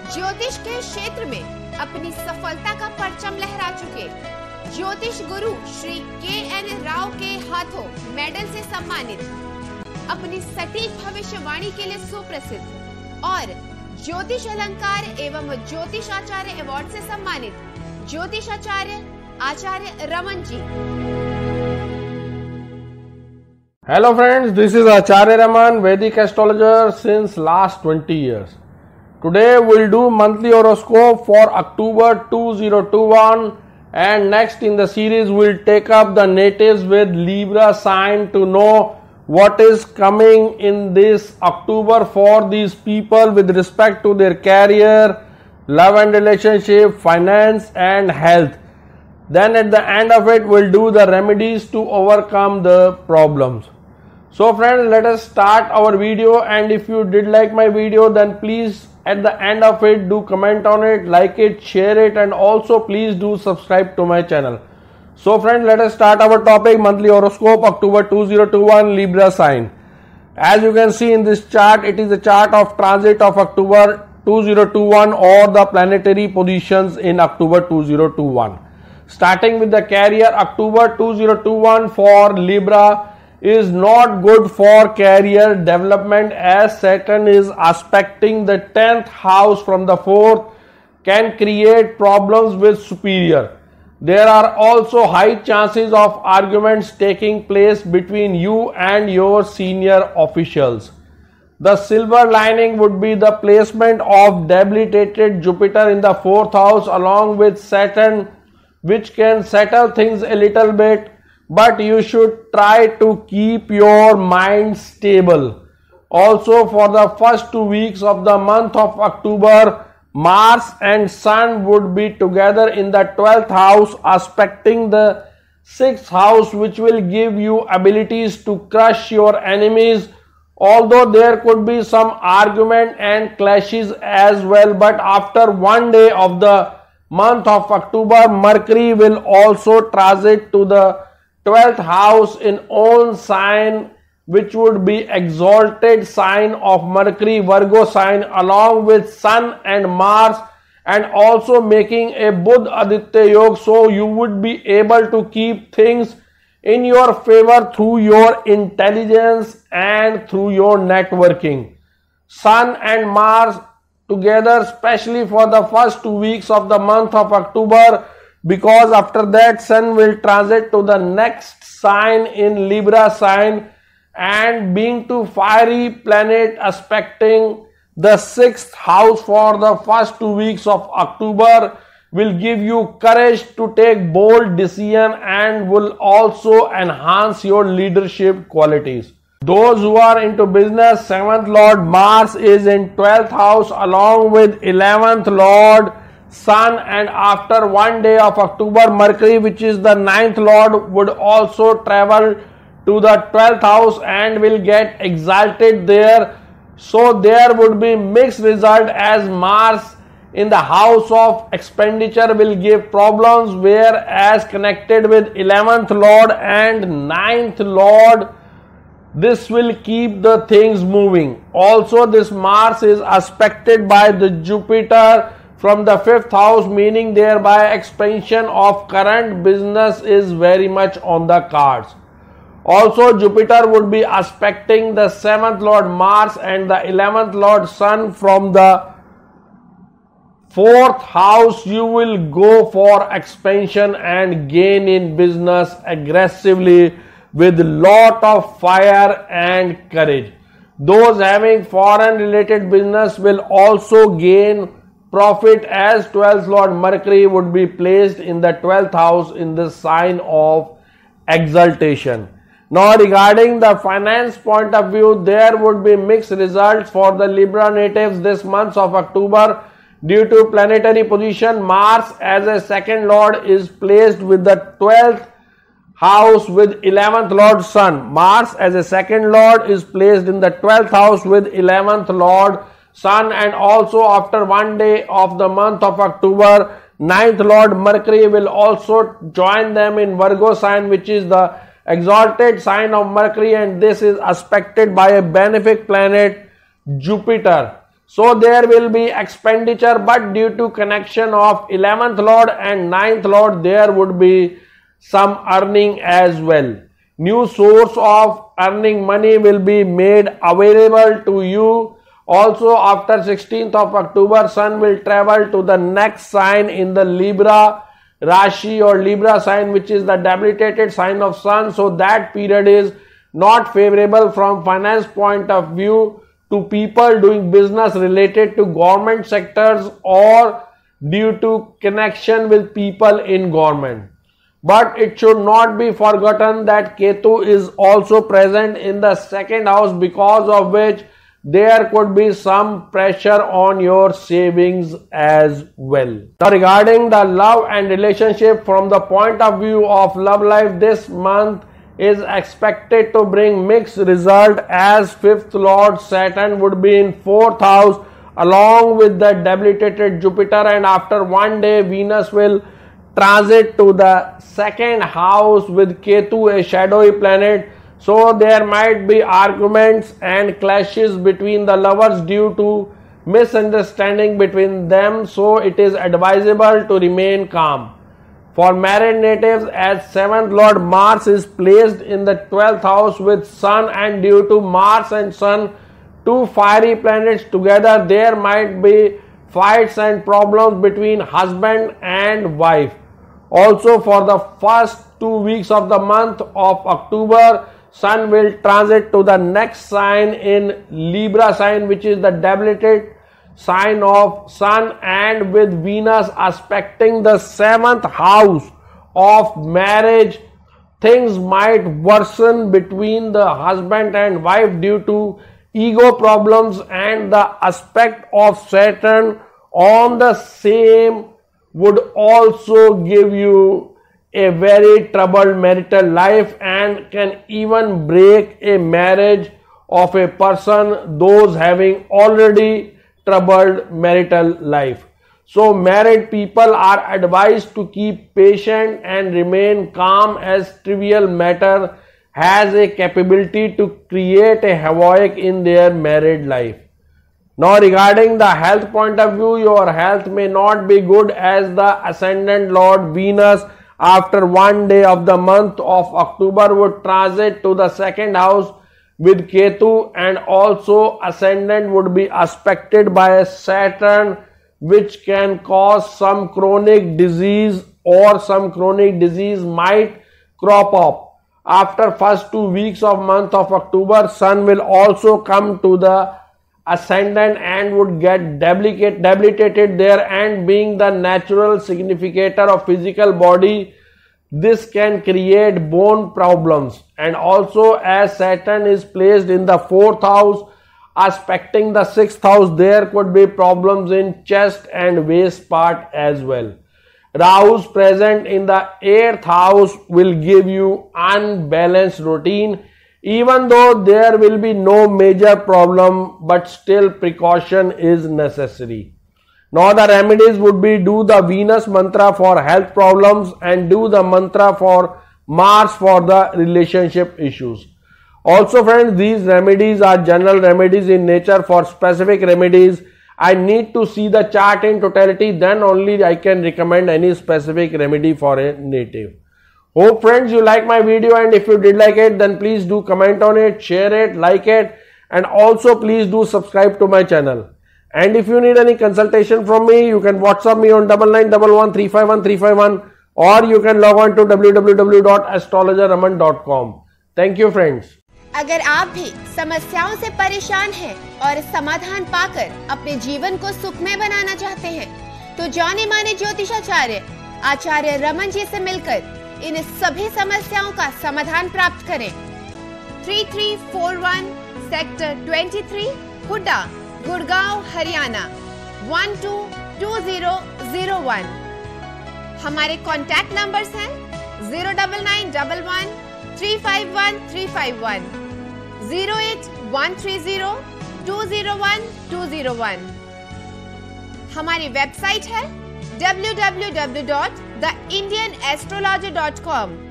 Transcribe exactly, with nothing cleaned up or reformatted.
ज्योतिष के क्षेत्र में अपनी सफलता का परचम लहरा चुके ज्योतिष गुरु श्री के एन राव के हाथों मेडल से सम्मानित, अपनी सटीक भविष्यवाणी के लिए सुप्रसिद्ध और ज्योतिष अलंकार एवं ज्योतिष आचार्य अवार्ड से सम्मानित ज्योतिष आचार्य आचार्य Raman ji. Hello friends, this is Acharya Raman, Vedic astrologer since last twenty years. Today we'll do monthly horoscope for October two thousand twenty-one, and next in the series we'll take up the natives with Libra sign to know what is coming in this October for these people with respect to their career, love and relationship, finance and health. Then at the end of it we'll do the remedies to overcome the problems. So friends, let us start our video, and if you did like my video then please at the end of it do comment on it, like it, share it, and also please do subscribe to my channel. So friends, let us start our topic, monthly horoscope October two thousand twenty-one, Libra sign. As you can see in this chart, it is a chart of transit of October two thousand twenty-one or the planetary positions in October two thousand twenty-one. Starting with the career, October two thousand twenty-one for Libra is not good for career development, as Saturn is aspecting the tenth house from the fourth, can create problems with superior. There are also high chances of arguments taking place between you and your senior officials. The silver lining would be the placement of debilitated Jupiter in the fourth house along with Saturn, which can settle things a little bit, but you should try to keep your mind stable. Also, for the first two weeks of the month of October, Mars and Sun would be together in the twelfth house, aspecting the sixth house, which will give you abilities to crush your enemies. Although there could be some argument and clashes as well, but after one day of the month of October, Mercury will also transit to the twelfth house in own sign, which would be exalted sign of Mercury, Virgo sign, along with Sun and Mars, and also making a Budh Aditya Yoga, so you would be able to keep things in your favor through your intelligence and through your networking. Sun and Mars together, especially for the first two weeks of the month of October, because after that Sun will transit to the next sign in Libra sign, and being to fiery planet aspecting the sixth house for the first two weeks of October will give you courage to take bold decision and will also enhance your leadership qualities. Those who are into business, seventh Lord Mars is in twelfth house along with eleventh Lord Sun, and after one day of October, Mercury, which is the ninth Lord, would also travel to the twelfth house and will get exalted there. So there would be mixed result, as Mars in the house of expenditure will give problems, whereas connected with eleventh Lord and ninth Lord, this will keep the things moving. Also, this Mars is aspected by the Jupiter from the fifth house, meaning thereby expansion of current business is very much on the cards. Also, Jupiter would be aspecting the seventh Lord Mars and the eleventh Lord Sun from the fourth house. You will go for expansion and gain in business aggressively with lot of fire and courage. Those having foreign related business will also gain profit, as twelfth Lord Mercury would be placed in the twelfth house in the sign of exaltation. Now, regarding the finance point of view, there would be mixed results for the Libra natives this month of October due to planetary position. Mars as a second Lord is placed with the twelfth house with eleventh Lord Sun. Mars as a second Lord is placed in the twelfth house with eleventh Lord Sun, and also after one day of the month of October, ninth Lord Mercury will also join them in Virgo sign, which is the exalted sign of Mercury, and this is aspected by a benefic planet Jupiter. So there will be expenditure, but due to connection of eleventh lord and ninth lord, there would be some earning as well. New source of earning money will be made available to you. Also, after sixteenth of October, Sun will travel to the next sign in the Libra Rashi or Libra sign, which is the debilitated sign of Sun. So that period is not favorable from finance point of view to people doing business related to government sectors or due to connection with people in government. But it should not be forgotten that Ketu is also present in the second house, because of which there could be some pressure on your savings as well. Now, regarding the love and relationship, from the point of view of love life, this month is expected to bring mixed result, as fifth lord Saturn would be in fourth house along with the debilitated Jupiter, and after one day Venus will transit to the second house with Ketu, a shadowy planet. So there might be arguments and clashes between the lovers due to misunderstanding between them, so it is advisable to remain calm. For married natives, as seventh lord Mars is placed in the twelfth house with Sun, and due to Mars and Sun, two fiery planets together, there might be fights and problems between husband and wife. Also, for the first two weeks of the month of October, Sun will transit to the next sign in Libra sign, which is the debilitated sign of Sun, and with Venus aspecting the seventh house of marriage, things might worsen between the husband and wife due to ego problems, and the aspect of Saturn on the same would also give you a very troubled marital life and can even break a marriage of a person, those having already troubled marital life. So married people are advised to keep patient and remain calm, as trivial matter has a capability to create a havoc in their married life. Now, regarding the health point of view, your health may not be good, as the ascendant lord Venus after one day of the month of October would transit to the second house with Ketu, and also ascendant would be aspected by Saturn, which can cause some chronic disease, or some chronic disease might crop up. After first two weeks of month of October, Sun will also come to the ascendant and would get debilitated there, and being the natural significator of physical body, this can create bone problems. And also, as Saturn is placed in the fourth house aspecting the sixth house, there could be problems in chest and waist part as well. Rahu's present in the eighth house will give you unbalanced routine, even though there will be no major problem, but still precaution is necessary. Now the remedies would be: do the Venus mantra for health problems and do the mantra for Mars for the relationship issues. Also friends, these remedies are general remedies in nature. For specific remedies, I need to see the chart in totality, then only I can recommend any specific remedy for a native. Hope friends you like my video, and if you did like it, then please do comment on it, share it, like it, and also please do subscribe to my channel. And if you need any consultation from me, you can WhatsApp me on double nine double one three five one three five one, or you can log on to w w w dot astrologer raman dot com. Thank you friends. अगर आप भी समस्याओं से परेशान हैं और समाधान पाकर अपने जीवन को सुखमय बनाना चाहते हैं, तो जाने माने ज्योतिषाचार्य आचार्य रमन जी से मिलकर इन सभी समस्याओं का समाधान प्राप्त करें। Three three four one sector तेईस, Hooda, Gurgaon, Haryana one two two zero zero one. हमारे कॉन्टैक्ट नंबर्स हैं zero double nine double one three five one three five one, zero eight one three zero two zero one two zero one. हमारी website है W W W dot the Indian astrologer dot com.